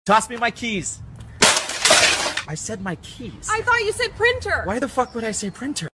Toss me my keys. I said my keys. I thought you said printer. Why the fuck would I say printer?